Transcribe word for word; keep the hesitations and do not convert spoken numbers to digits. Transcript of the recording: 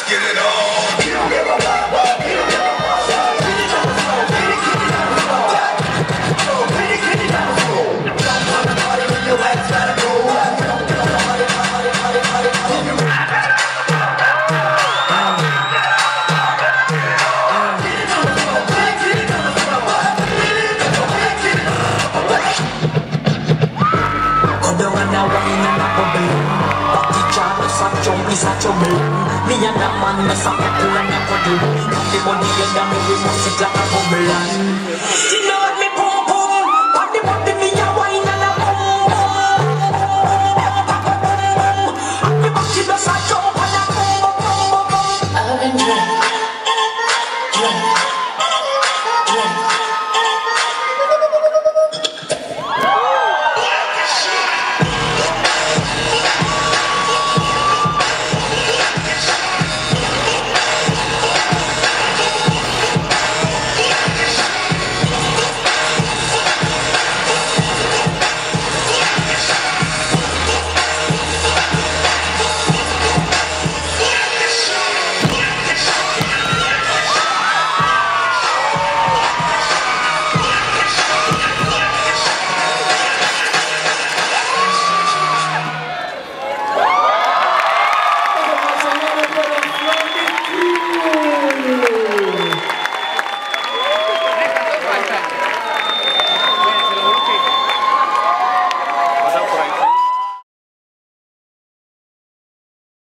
get it on. You don't give a fuck, what? You don't give a fuck. Kitty down the floor, kitty, kitty down the floor. Kitty, kitty down the floor. Don't wanna party when your ass gotta go. Don't wanna party, party, party, party, party. Isa coba, niya naman masakit lang ako din. Di mo niya namin yung musik lang ako belan.